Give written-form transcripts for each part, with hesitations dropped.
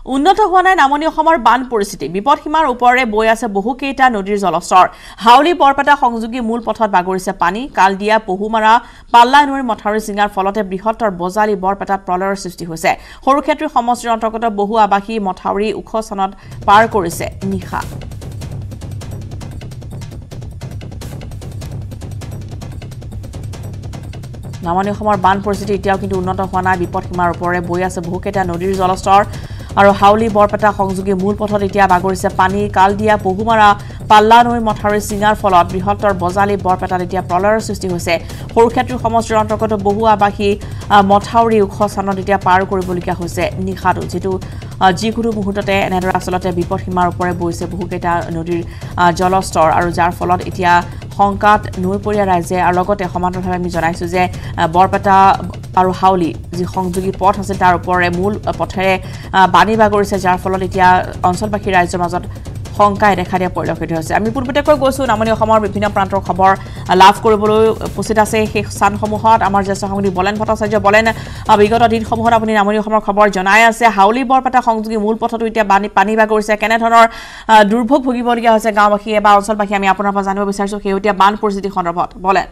উন্নত হোৱা নাই নামনি অসমৰ বান পৰিস্থিতি বিপদসীমাৰ ওপৰেৰে বৈ আছে বহুকেইটা নদীৰ জলস্তৰ হাউলি বৰপেটা সংযোগী মূল পথত বাগৰিছে পানী কালদিয়া পহুমাৰা পাল্লা নৈৰ মথাউৰি চিঙাৰ ফলতে বৃহত্তৰ বজালি বৰপেটাত প্ৰলয়ৰ সৃষ্টি হৈছে সৰুক্ষেত্ৰী সমষ্টিৰ অন্তৰ্গত বহু আৱাসী মথাউৰি ওখ স্থানত পাৰ কৰিছে নিশা নামনি অসমৰ বান পৰিস্থিতি এতিয়াও কিন্তু উন্নত হোৱা নাই বিপদসীমাৰ ওপৰেৰে বৈ আছে বহুকেইটা নদীৰ জলস্তৰ আৰু হাউলি বৰপেটা সংযোগী মূল পথত এতিয়া বাগৰিছে পানী কালদিয়া পহুমাৰা পাল্লা নৈৰ মথাউৰি চিঙাৰ ফলত বৃহত্তৰ বজালি বৰপেটাত এতিয়া প্ৰলয়ৰ সৃষ্টি হৈছে সৰুক্ষেত্ৰী সমষ্টিৰ অন্তৰ্গত বহু আৱাসী মথাউৰি ওখ স্থানত এতিয়া পাৰ কৰিবলগীয়া হৈছে নিশাটো যেটো যিকোনো মুহূৰ্ততে এনেদৰে আচলতে বিপদসীমাৰ ওপৰেৰে বৈছে বহুকেইটা নদীৰ জলস্তৰ আৰু যাৰ ফলত এতিয়া সংকাত নৈপৰীয়া ৰাইজে আৰু লগতে সমান্তৰালভাৱে আমি জনাইছো যে বৰপেটা আৰু হাউলি যি সংযোগী পথ আছে তাৰ ওপৰেৰে মূল পথেৰে বাণী বাগৰিছে যাৰ ফলত এতিয়া অঞ্চলবাসী ৰাইজৰ মাজত সংকাই দেখা দিয়া পৰিলক্ষিত হৈছে আমি পূৰ্বতেকৈ গৈছো নামনি অসমৰ বিভিন্ন প্ৰান্তৰ খবৰ লাভ কৰিবলৈ উপস্থিত আছে সেই স্থানসমূহত আমাৰ জ্যেষ্ঠ সংবাদী বলেন ভট্টাচাৰ্য বলেন বিগত দিনসমূহত আপুনি নামনি অসমৰ খবৰ জনাই আছে হাউলি বৰপেটা সংযোগী মূল পথতো এতিয়া পানী বাগৰিছে কেনে ধৰণৰ দুৰ্ভোগ ভুগিবলগীয়া হৈছে গাঁওবাসীয়ে বা অঞ্চলবাসী আমি আপোনাৰ পৰা জানিব বিচাৰিছো শেহতীয়া বান পৰিস্থিতি সন্দৰ্ভত বলেন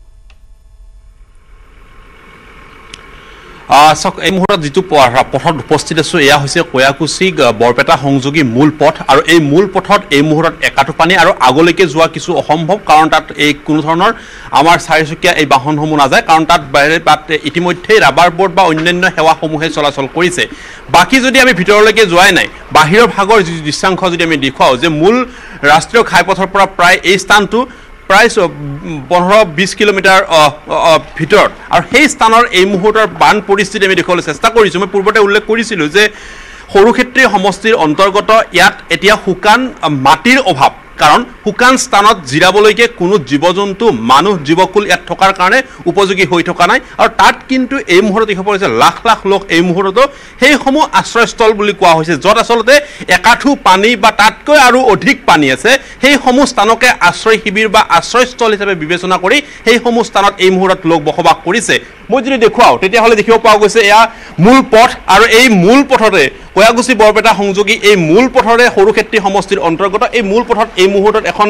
এই মুহূৰ্তত যিটো পথত উপস্থিত আছো এয়া হৈছে কয়াকুছি বৰপেটা সংযোগী মূল পথ আৰু এই মূল পথত এই মুহূৰ্তত একাঠু পানী আৰু আগলৈকে যোৱা কিছু অসম্ভৱ কাৰণ তাত এই কোনো ধৰণৰ আমাৰ চাৰিচকীয়া এই বাহনসমূহ নাযায় কাৰণ তাত ইতিমধ্যে ৰাবাৰ বোৰ্ড বা অন্যান্য সেৱাসমূহে চলাচল কৰিছে বাকি যদি আমি ভিতৰলৈকে যোৱাই নাই বাহিৰৰ ভাগৰ যি দৃশ্যাংশ যদি আমি দেখুৱাও যে মূল ৰাষ্ট্ৰীয় ঘাইপথৰ পৰা প্ৰায় এই স্থানটো প্ৰায় 15-20 কিলোমিটাৰ ভিতৰত আৰু সেই স্থানৰ এই মুহূৰ্তৰ বান পৰিস্থিতি আমি দেখুৱাবলৈ চেষ্টা কৰিছো মই পূৰ্বতে উল্লেখ কৰিছিলো যে সৰুক্ষেত্ৰী সমষ্টিৰ অন্তৰ্গত ইয়াত এতিয়া শুকান মাটিৰ অভাৱ কাৰণ শুকান স্থানত জিৰাবলৈকে কোনো জীৱ-জন্তু মানুহ জীৱকুল ইয়াত থকাৰ কাৰণে উপযোগী হৈ থকা নাই আৰু তাত কিন্তু এই মুহূৰ্তত দেখা পোৱা গৈছে লাখ লাখ লোক এই মুহূৰ্তত সেইসমূহ আশ্ৰয়স্থল বুলি কোৱা হৈছে য'ত আচলতে একাঠু পানী বা তাতকৈ আৰু অধিক পানী আছে সেইসমূহ স্থানকে আশ্ৰয় শিবিৰ বা আশ্ৰয়স্থল হিচাপে বিবেচনা কৰি সেইসমূহ স্থানত এই মুহূৰ্তত লোক বসবাস কৰিছে মই যদি দেখুৱাও তেতিয়াহ'লে দেখিব পোৱা গৈছে এয়া মূল পথ আৰু এই মূল পথতে কয়াকুছি বৰপেটা সংযোগী এই মূল পথৰে সৰুক্ষেত্ৰী সমষ্টিৰ অন্তৰ্গত এই মূল পথত এই মুহূৰ্তত এখন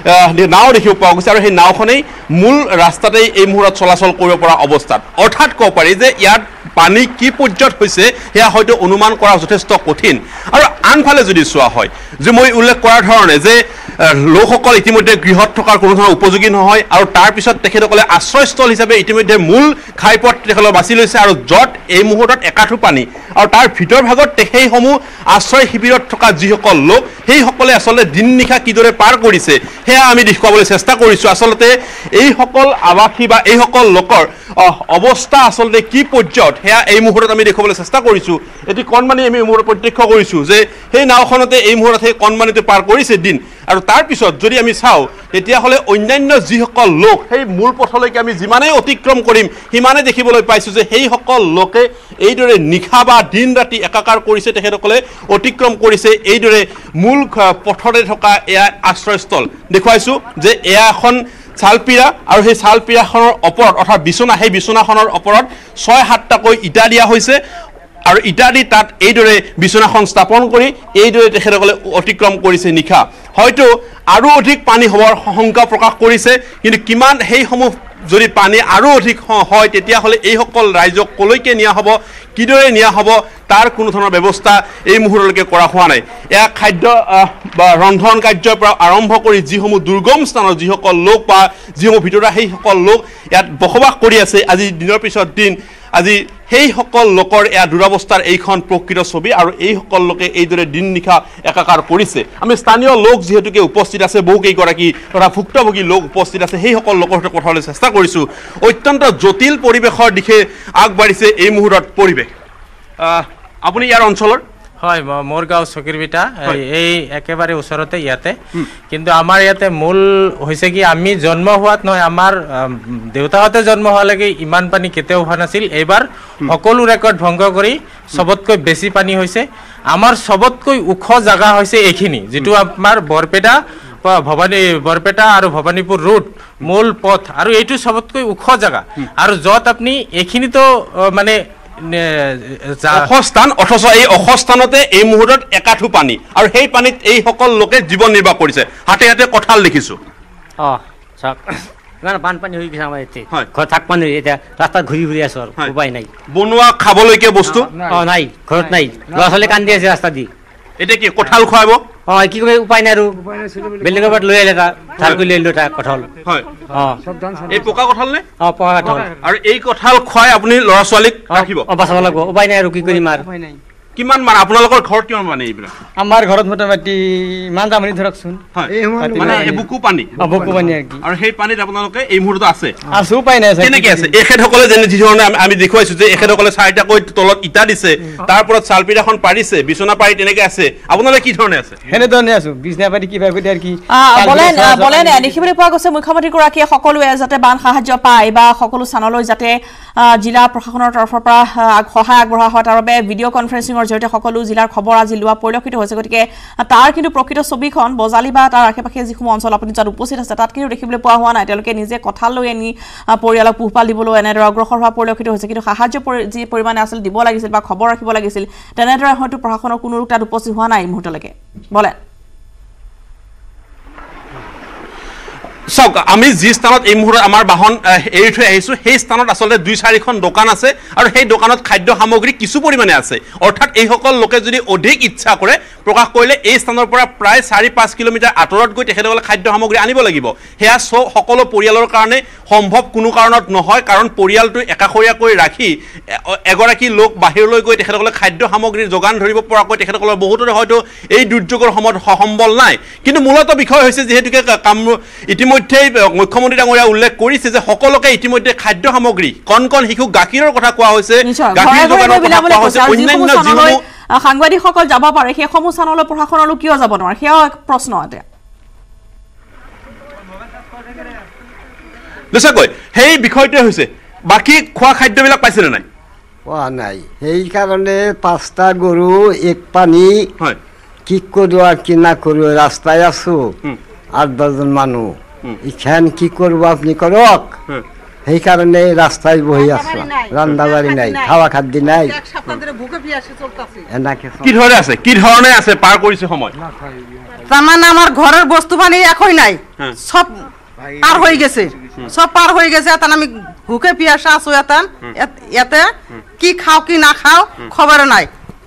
নাও দেখিব পোৱা গৈছে আৰু সেই নাওখনেই মূল ৰাস্তাতেই এই মুহূৰ্তত চলাচল কৰিব পৰা অৱস্থাত অৰ্থাৎ ক'ব পাৰি যে ইয়াত পানী কি পৰ্যায়ত হৈছে সেয়া হয়তো অনুমান কৰা যথেষ্ট কঠিন আৰু আনফালে যদি চোৱা হয় যে মই উল্লেখ কৰাৰ ধৰণে যে লোকসকল ইতিমধ্যে গৃহত থকাৰ কোনো ধৰণৰ উপযোগী নহয় আৰু তাৰ পিছত তেখেতসকলে আশ্ৰয়স্থল হিচাপে ইতিমধ্যে মূল ঘাইপথ তেখেতসকলে বাছি লৈছে আৰু য'ত এই মুহূৰ্তত একাঠু পানী আৰু তাৰ ভিতৰ ভাগত সেইসমূহ আশ্ৰয় শিবিৰত থকা যিসকল লোক সেইসকলে আচলতে দিন নিশা কিদৰে পাৰ কৰিছে সেয়া আমি দেখুৱাবলৈ চেষ্টা কৰিছো আচলতে এইসকল আৱাসী বা এইসকল লোকৰ অৱস্থা আচলতে কি পৰ্যায়ত সেয়া এই মুহূৰ্তত আমি দেখুৱাবলৈ চেষ্টা কৰিছো এটি কণমানি আমি মুহূৰ্তত প্ৰত্যক্ষ কৰিছো যে সেই নাওখনতে এই মুহূৰ্তত সেই কণমানিতে পাৰ কৰিছে দিন আৰু তাৰ পিছত যদি আমি চাওঁ তেতিয়াহ'লে অন্যান্য যিসকল লোক সেই মূল পথলৈকে আমি যিমানেই অতিক্ৰম কৰিম সিমানে দেখিবলৈ পাইছো যে সেইসকল লোকে এইদৰে নিশা বা দিন ৰাতি একাকাৰ কৰিছে তেখেতসকলে অতিক্ৰম কৰিছে এইদৰে মূল পথতে থকা এয়া আশ্ৰয়স্থল দেখুৱাইছো যে এয়া এখন চালপিৰা আৰু সেই চালপিৰাখনৰ ওপৰত অৰ্থাৎ বিছনা সেই বিছনাখনৰ ওপৰত 6-7টাকৈ ইটা দিয়া হৈছে আৰু ইটা দি তাত এইদৰে বিছনাখন স্থাপন কৰি এইদৰে তেখেতসকলে অতিক্ৰম কৰিছে নিশা হয়তো আৰু অধিক পানী হোৱাৰ শংকা প্ৰকাশ কৰিছে কিন্তু কিমান সেইসমূহ যদি পানী আৰু অধিক হয় তেতিয়াহ'লে এইসকল ৰাইজক কলৈকে নিয়া হ'ব কিদৰে নিয়া হ'ব তাৰ কোনো ধৰণৰ ব্যৱস্থা এই মুহূৰ্তলৈকে কৰা হোৱা নাই এয়া খাদ্য বা ৰন্ধন কাৰ্যৰ পৰা আৰম্ভ কৰি যিসমূহ দুৰ্গম স্থানত যিসকল লোক বা যিসমূহ ভিতৰুৱা সেইসকল লোক ইয়াত বসবাস কৰি আছে আজি দিনৰ পিছত দিন আজি সেইসকল লোকৰ এয়া দুৰৱস্থাৰ এইখন প্ৰকৃত ছবি আৰু এইসকল লোকে এইদৰে দিন নিশা একাকাৰ কৰিছে আমি স্থানীয় লোক যিহেতুকে উপস্থিত আছে বহুকেইগৰাকী তথা ভুক্তভোগী লোক উপস্থিত আছে সেইসকল লোকৰ সৈতে কথা হ'বলৈ চেষ্টা কৰিছো অত্যন্ত জটিল পৰিৱেশৰ দিশে আগবাঢ়িছে এই মুহূৰ্তত পৰিৱেশ আপুনি ইয়াৰ অঞ্চলৰ হয় মোৰ গাঁও চকিৰবিটা এই একেবাৰে ওচৰতে ইয়াতে কিন্তু আমাৰ ইয়াতে মূল হৈছে কি আমি জন্ম হোৱাত নহয় আমাৰ দেউতাহঁতে জন্ম হোৱালৈকে ইমান পানী কেতিয়াও হোৱা নাছিল এইবাৰ সকলো ৰেকৰ্ড ভংগ কৰি সবতকৈ বেছি পানী হৈছে আমাৰ সবতকৈ ওখ জাগা হৈছে এইখিনি যেটো আমাৰ বৰপেটা বৰপেটা আৰু ভবানীপুৰ ৰোড মূল পথ আৰু এইটো সবতকৈ ওখ জাগা আৰু যত আপনি এইখিনি তো মানে অখস্থান অথচ এই অখস্থানতে এই মুহূৰ্তত একাঠু পানী আৰু সেই পানীত এই সকল লোকে জীৱন নিৰ্বাহ কৰিছে হাতে হাতে কঁঠাল দেখিছো চাওক বানপানী হৈ গৈছে আমাৰ এতিয়া ঘৰ থাকব নোৱাৰি এতিয়া ৰাস্তাত ঘূৰি ঘূৰি আছো আৰু উপায় নাই বনোৱা খাবলৈকে বস্তু নাই ঘৰত নাই ল'ৰা ছোৱালী কান্দি আছে ৰাস্তা দি এতিয়া কি কঁঠাল খুৱাব কি কৰিব উপায় নাই আৰু বেলেগৰ পৰা লৈ আহিলে ধাৰ কৰি লৈ আহিলো তাৰ কঁঠাল এই পকা কঁঠাল নে পকা কঁঠাল আৰু এই কঁঠাল খুৱাই আপুনি ল'ৰা ছোৱালীক ৰাখিব বাচাব লাগিব উপায় নাই আৰু কি কৰিম আৰু কিমান মান আপোনালোকৰ ঘৰত কিমান মানে এইবিলাক আমাৰ ঘৰত মোটামুটি ইমান দামনি ধৰকচোন মানে বুকু পানী আৰু সেই পানীত আপোনালোকে এই মুহূৰ্তত আছে উপায় নাই কেনেকে আছে এখেতসকলে যেনে যি ধৰণে আমি দেখুৱাইছো যে এখেতসকলে 4টাকৈ তলত ইটা দিছে তাৰ ওপৰত চালপিৰাখন পাৰিছে বিছনা পাৰি তেনেকে আছে আপোনালোকে কি ধৰণে আছে সেনেধৰণে আছো বিছনা পাৰি কিবা কৰি আৰু কি বলেন দেখিবলৈ পোৱা গৈছে মুখ্যমন্ত্ৰীগৰাকীয়ে সকলোৱে যাতে বান সাহায্য পায় বা সকলো স্থানলৈ যাতে জিলা প্ৰশাসনৰ তৰফৰ পৰা সহায় আগবঢ়োৱা হয় তাৰ বাবে ভিডিঅ' কনফাৰেন্সিঙৰ জৰিয়তে সকলো জিলাৰ খবৰ আজি লোৱা পৰিলক্ষিত হৈছে গতিকে তাৰ কিন্তু প্ৰকৃত ছবিখন বজালি বা তাৰ আশে-পাশে যিসমূহ অঞ্চল আপুনি তাত উপস্থিত আছে তাত কিন্তু দেখিবলৈ পোৱা হোৱা নাই তেওঁলোকে নিজে কঁঠাল লৈ আনি পৰিয়ালক পোহপাল দিবলৈ এনেদৰে অগ্ৰসৰ হোৱা পৰিলক্ষিত হৈছে কিন্তু সাহায্য যি পৰিমাণে আছিল দিব লাগিছিল বা খবৰ ৰাখিব লাগিছিল তেনেদৰে হয়তো প্ৰশাসনৰ কোনো তাত উপস্থিত হোৱা নাই মুহূৰ্তলৈকে বলে চাওক আমি যি স্থানত এই মুহূৰ্তত আমাৰ বাহন এৰি থৈ আহিছো সেই স্থানত আচলতে 2-4খন দোকান আছে আৰু সেই দোকানত খাদ্য সামগ্ৰী কিছু পৰিমাণে আছে অৰ্থাৎ এই সকল লোকে যদি অধিক ইচ্ছা কৰে প্ৰকাশ কৰিলে এই স্থানৰ পৰা প্ৰায় 4-5 কিলোমিটাৰ আঁতৰত গৈ তেখেতসকলে খাদ্য সামগ্ৰী আনিব লাগিব সেয়া সকলো পৰিয়ালৰ কাৰণে সম্ভৱ কোনো কাৰণত নহয় কাৰণ পৰিয়ালটো একাষৰীয়াকৈ ৰাখি এগৰাকী লোক বাহিৰলৈ গৈ তেখেতসকলে খাদ্য সামগ্ৰীৰ যোগান ধৰিব পৰাকৈ তেখেতসকলৰ বহুতৰে হয়তো এই দুৰ্যোগৰ সময়ত সম্বল নাই কিন্তু মূলত বিষয় হৈছে যেহেতুকে কাম ইতিমধ্যে মুখ্যমন্ত্ৰী ডাঙৰীয়া উল্লেখ কৰিছে যে সকলোকে ইতিমধ্যে খাদ্য সামগ্ৰী কণ শিশুক গাখীৰৰ কথা কোৱা হৈছে গাখীৰ যোগানৰ কথা কোৱা হৈছে অন্যান্য যিসমূহ সাংবাদিকসকল যাব পাৰে সেই সমূহ স্থানলৈ প্ৰশাসনলৈ কিয় যাব নোৱাৰে সেয়া এক প্ৰশ্ন এটা নিশ্চয়কৈ সেই বিষয়টোৱে হৈছে বাকী খোৱা খাদ্যবিলাক পাইছেনে নাই পোৱা নাই সেইকাৰণে 5টা গৰু এক পানী হয় কি কৰোঁ আৰু কি নকৰোঁ ৰাস্তায় আছো 8-10জন মানুহ ইখান কি কৰিব আপুনি কৰক সেইকাৰণে ৰাস্তায় বহি আছো ৰান্ধা বাঢ়ি নাই খাৱা খাদ্য নাই কি ধৰণে আছে পাৰ কৰিছে সময় তাৰমানে আমাৰ ঘৰৰ বস্তু পানী একোই নাই সব পাৰ হৈ গৈছে তাত আমি ভুকে পিয়াসা আছো ইয়াতে কি খাও কি না খাও খবৰ নাই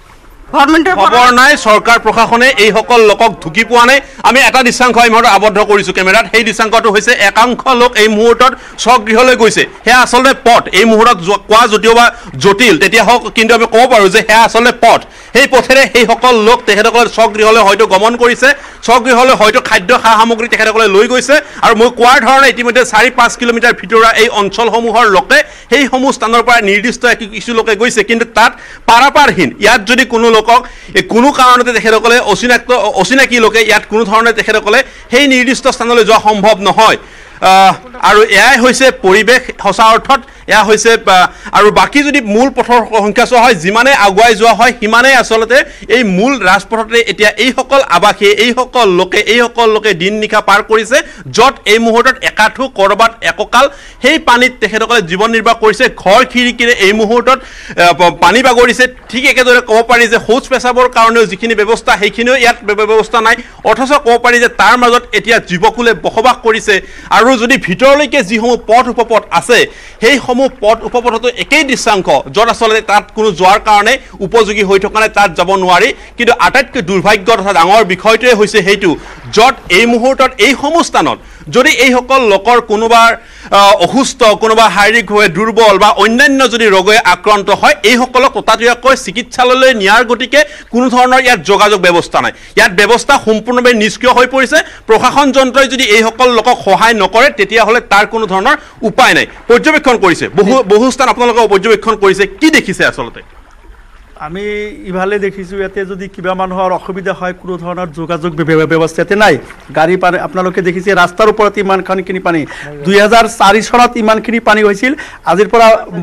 খবৰ নাই চৰকাৰ প্ৰশাসনে এই সকল লোকক ঢুকি পোৱা নাই আমি এটা দৃশ্যাংশ এই মুহূৰ্তত আবদ্ধ কৰিছো কেমেৰাত সেই দৃশ্যাংশটো হৈছে একাংশ লোক এই মুহূৰ্তত স্বগৃহলৈ গৈছে সেয়া আচলতে পথ এই মুহূৰ্তত কোৱা যদিওবা জটিল তেতিয়া হওক কিন্তু আমি ক'ব পাৰোঁ যে সেয়া আচলতে পথ সেই পথেৰে সেই সকল লোক তেখেতসকলে স্বগৃহলৈ হয়তো গমন কৰিছে স্বগৃহলৈ হয়তো খাদ্য সা সামগ্ৰী তেখেতসকলে লৈ গৈছে আৰু মই কোৱাৰ ধৰণে ইতিমধ্যে 4-5 কিলোমিটাৰ ভিতৰুৱা এই অঞ্চলসমূহৰ লোকে সেইসমূহ স্থানৰ পৰা নিৰ্দিষ্ট কিছু লোকে গৈছে কিন্তু তাত পাৰাপাৰহীন ইয়াত যদি কোনো লোকক কোনো কাৰণতে তেখেতসকলে অচিনাকি লোকে ইয়াত কোনো ধৰণে তেখেতসকলে সেই নিৰ্দিষ্ট স্থানলৈ যোৱা সম্ভৱ নহয় আৰু এয়াই হৈছে পৰিৱেশ সঁচা অৰ্থত এয়া হৈছে আৰু বাকী যদি মূল পথৰ সংখ্যা চোৱা হয় যিমানে আগুৱাই যোৱা হয় সিমানেই আচলতে এই মূল ৰাজপথতে এতিয়া এই সকল আৱাসী এই সকল লোকে দিন নিশা পাৰ কৰিছে য'ত এই মুহূৰ্তত একাঠু কৰবাত এককাল সেই পানীত তেখেতসকলে জীৱন নিৰ্বাহ কৰিছে ঘৰ খিৰিকীৰে এই মুহূৰ্তত পানী বাগৰিছে ঠিক একেদৰে ক'ব পাৰি যে শৌচ পেচাবৰ কাৰণেও যিখিনি ব্যৱস্থা সেইখিনিও ইয়াত ব্যৱস্থা নাই অথচ ক'ব পাৰি যে তাৰ মাজত এতিয়া জীৱকুলে বসবাস কৰিছে আৰু যদি ভিতৰলৈকে যিসমূহ পথ উপপথ আছে সেইসমূহ পথ উপপথতো একেই দৃশ্যাংশ য'ত আচলতে তাত কোনো যোৱাৰ কাৰণে উপযোগী হৈ থকা নাই তাত যাব নোৱাৰি কিন্তু আটাইতকৈ দুৰ্ভাগ্য তথা ডাঙৰ বিষয়টোৱে হৈছে সেইটো য'ত এই মুহূৰ্তত এইসমূহ স্থানত যদি এই সকল লোকৰ কোনোবাৰ অসুস্থ কোনোবা শাৰীৰিকভাৱে দুৰ্বল বা অন্যান্য যদি ৰোগে আক্ৰান্ত হয় এই সকলক ততাতৈয়াকৈ চিকিৎসালয়লৈ নিয়াৰ গতিকে কোনো ধৰণৰ ইয়াত যোগাযোগ ব্যৱস্থা নাই ইয়াত ব্যৱস্থা সম্পূৰ্ণভাৱে নিষ্ক্ৰিয় হৈ পৰিছে প্ৰশাসন যন্ত্ৰই যদি এই সকল লোকক সহায় নকৰে তেতিয়াহ'লে তাৰ কোনো ধৰণৰ উপায় নাই পৰ্যবেক্ষণ কৰিছে বহু স্থান আপোনালোকে পৰ্যবেক্ষণ কৰিছে কি দেখিছে আচলতে আমি ইভালে দেখিছোঁ ইয়াতে যদি কিবা মানুহৰ অসুবিধা হয় কোনো ধৰণৰ যোগাযোগ ব্যৱস্থা ইয়াতে নাই গাড়ী পানী আপোনালোকে দেখিছে ৰাস্তাৰ ওপৰত ইমানখিনি পানী 2004 চনত ইমানখিনি পানী হৈছিল আজিৰ পৰা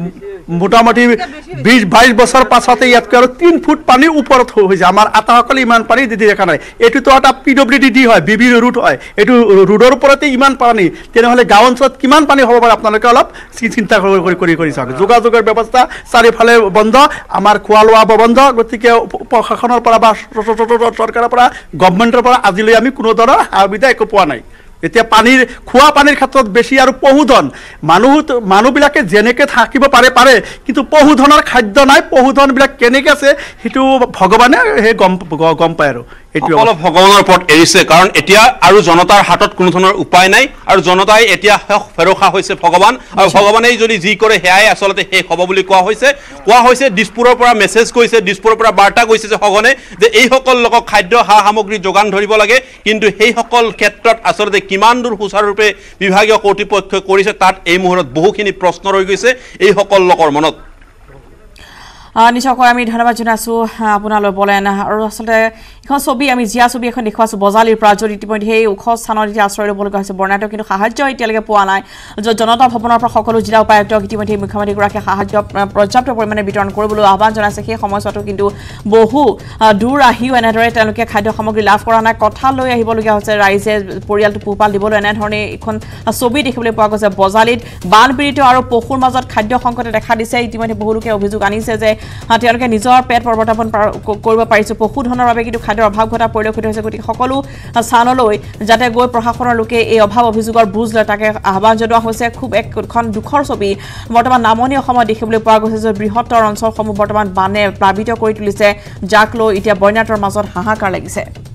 মোটামুটি 20-22 বছৰ পাছতে ইয়াতকৈ আৰু 3 ফুট পানী ওপৰত হৈ যায় আমাৰ আটাসকলে ইমান পানী দি দেখা নাই এইটোতো এটা PWD হয় বিবি ৰুট হয় এইটো ৰুডৰ ওপৰতে ইমান পানী তেনেহ'লে গাঁও অঞ্চলত কিমান পানী হ'ব পাৰে আপোনালোকে অলপ চিন্তা কৰি চাওক যোগাযোগৰ ব্যৱস্থা চাৰিফালে বন্ধ আমাৰ খোৱা লোৱা বন্ধ গতিকে প্ৰশাসনৰ পৰা বা চৰকাৰৰ পৰা গভৰ্ণমেণ্টৰ পৰা আজিলৈ আমি কোনো ধৰণৰ সুবিধা একো পোৱা নাই এতিয়া পানীৰ খোৱা পানীৰ ক্ষেত্ৰত বেছি আৰু পশুধন মানুহবিলাকে যেনেকৈ থাকিব পাৰে কিন্তু পশুধনৰ খাদ্য নাই পশুধনবিলাক কেনেকৈ আছে সেইটো ভগৱানে সেই গম পায় আৰু সকলো ভগৱানৰ ওপৰত এৰিছে কাৰণ এতিয়া আৰু জনতাৰ হাতত কোনো ধৰণৰ উপায় নাই আৰু জনতাই এতিয়া ফেৰখা হৈছে ভগৱান আৰু ভগৱানেই যদি যি কৰে সেয়াই আচলতে শেষ হ'ব বুলি কোৱা হৈছে দিছপুৰৰ পৰা মেছেজ কৰিছে দিছপুৰৰ পৰা বাৰ্তা গৈছে যে সঘনে যে এইসকল লোকক খাদ্য সামগ্ৰী যোগান ধৰিব লাগে কিন্তু সেইসকল ক্ষেত্ৰত আচলতে কিমান দূৰ সুচাৰুৰূপে বিভাগীয় কৰ্তৃপক্ষই কৰিছে তাত এই মুহূৰ্তত বহুখিনি প্ৰশ্ন ৰৈ গৈছে এইসকল লোকৰ মনত নিশ্চয়কৈ আমি ধন্যবাদ জনাইছোঁ আপোনালৈ বলেন আৰু আচলতে এখন ছবি আমি জিয়া ছবি এখন দেখুৱাইছোঁ বজালিৰ পৰা য'ত ইতিমধ্যে সেই ওখ স্থানত এতিয়া আশ্ৰয় ল'বলগীয়া হৈছে বৰ্ণাঢ্য কিন্তু সাহায্য এতিয়ালৈকে পোৱা নাই য'ত জনতা ভৱনৰ পৰা সকলো জিলা উপায়ুক্তক ইতিমধ্যে মুখ্যমন্ত্ৰীগৰাকীয়ে সাহায্য পৰ্যাপ্ত পৰিমাণে বিতৰণ কৰিবলৈ আহ্বান জনাইছে সেই সময়ছোৱাতো কিন্তু বহু দূৰ আহিও এনেদৰে তেওঁলোকে খাদ্য সামগ্ৰী লাভ কৰা নাই কথা লৈ আহিবলগীয়া হৈছে ৰাইজে পৰিয়ালটো পোহপাল দিবলৈ এনেধৰণে এখন ছবি দেখিবলৈ পোৱা গৈছে বজালিত বানপীড়িত আৰু পশুৰ মাজত খাদ্য সংকটে দেখা দিছে ইতিমধ্যে বহু লোকে অভিযোগ আনিছে যে তেওঁলোকে নিজৰ পেট প্ৰৱৰ্তন কৰিব পাৰিছে পশুধনৰ বাবে কিন্তু খাদ্যৰ অভাৱ ঘটা পৰিলক্ষিত হৈছে গতিকে সকলো স্থানলৈ যাতে গৈ প্ৰশাসনৰ লোকে এই অভাৱ অভিযোগৰ বুজ লয় তাকে আহ্বান জনোৱা হৈছে খুব এখন দুখৰ ছবি বৰ্তমান নামনি অসমত দেখিবলৈ পোৱা গৈছে যে বৃহত্তৰ অঞ্চলসমূহ বৰ্তমান বানে প্লাবিত কৰি তুলিছে যাক লৈ এতিয়া বন্যাতৰ মাজত হাহাকাৰ লাগিছে